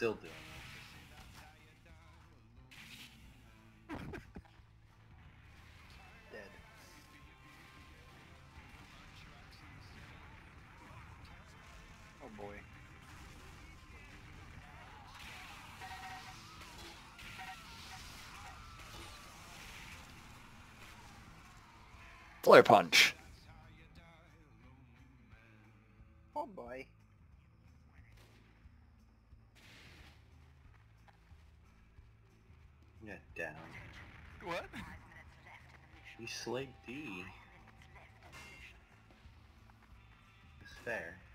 still doing Dead. Oh boy. Flare punch. Oh boy. Yeah, down. What? You slayed D. It's fair.